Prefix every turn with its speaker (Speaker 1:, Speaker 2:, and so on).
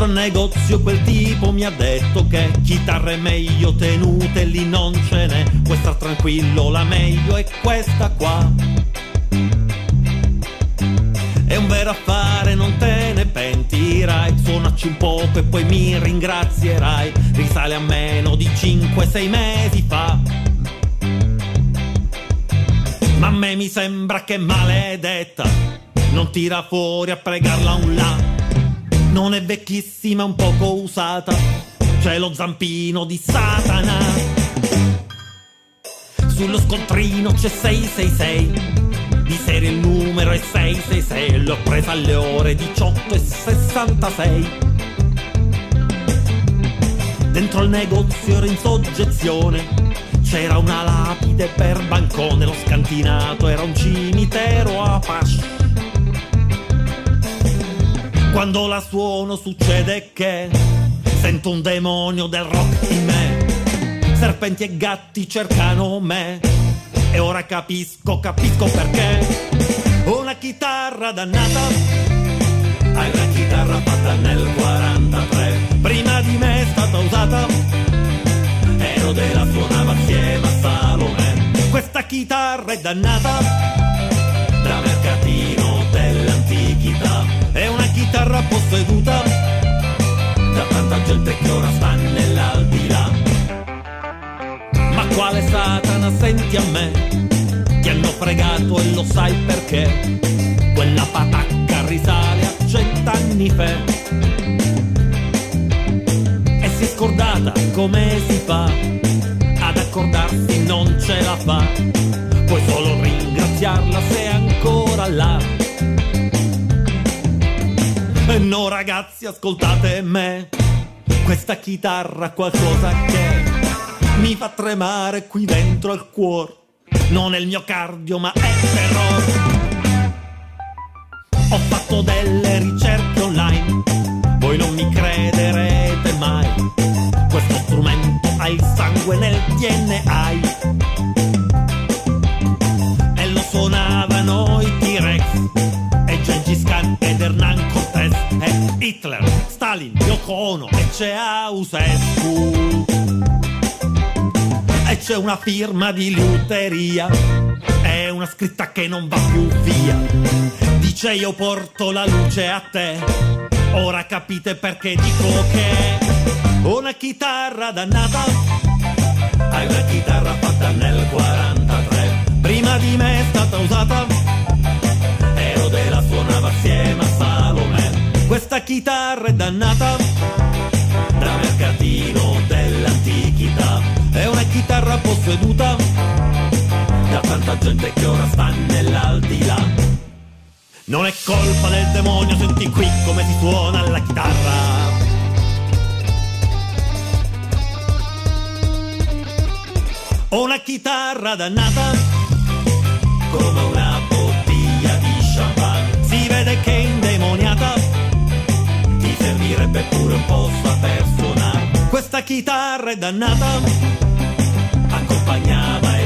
Speaker 1: Dentro al negozio quel tipo mi ha detto che chitarre meglio tenute lì non ce n'è. Puoi star tranquillo, la meglio è questa qua. È un vero affare, non te ne pentirai. Suonaci un poco e poi mi ringrazierai. Risale a meno di 5-6 mesi fa. Ma a me mi sembra che maledetta non tira fuori a pregarla un la. Non è vecchissima, un poco usata, c'è lo zampino di Satana. Sullo scontrino c'è 666, di serie il numero è 666. L'ho presa alle ore 18:66. Dentro al negozio ero in soggezione, c'era una lapide per bancone. Lo scantinato era un cimitero a Apache. Quando la suono succede che sento un demonio del rock in me. Serpenti e gatti cercano me e ora capisco perché. Ho una chitarra dannata. Hai una chitarra fatta nel 43. Prima di me è stata usata. Erode la suonava assieme a Salome. Questa chitarra è dannata da mercatino dell'antichità. È una chitarra posseduta da tanta gente che ora sta nell'aldilà. Ma quale Satana, senti a me, ti hanno fregato e lo sai perché. Quella patacca risale a 100 anni fa e si è scordata come si fa ad accordarsi, non ce la fa. Puoi solo ringraziarla se è ancora là. E no ragazzi, ascoltate me, questa chitarra ha qualcosa che mi fa tremare qui dentro al cuore. Non è il mio cardio ma è terrore. Ho fatto delle ricerche online, voi non mi crederete mai. Questo strumento ha il sangue nel DNA e lo suonavano i T-Rex e Gengis Khan ed Hernan Cortés e Hitler, Stalin, Yoko Ono e Ceausescu. E c'è una firma di liuteria, è una scritta che non va più via. Dice io porto la luce a te. Ora capite perché dico che ho una chitarra dannata. Hai una chitarra fatta nel 43. Prima di me è stata usata. Erode la suonava assieme a Salome. Questa chitarra è dannata da mercatino dell'antichità. È una chitarra posseduta da tanta gente che ora sta nell'aldilà. Non è colpa del demonio, senti qui come si suona la chitarra. Ho una chitarra dannata come una bottiglia di champagne. Si vede che è indemoniata, ti servirebbe pure un po' saper suonare. Questa chitarra è dannata, accompagnava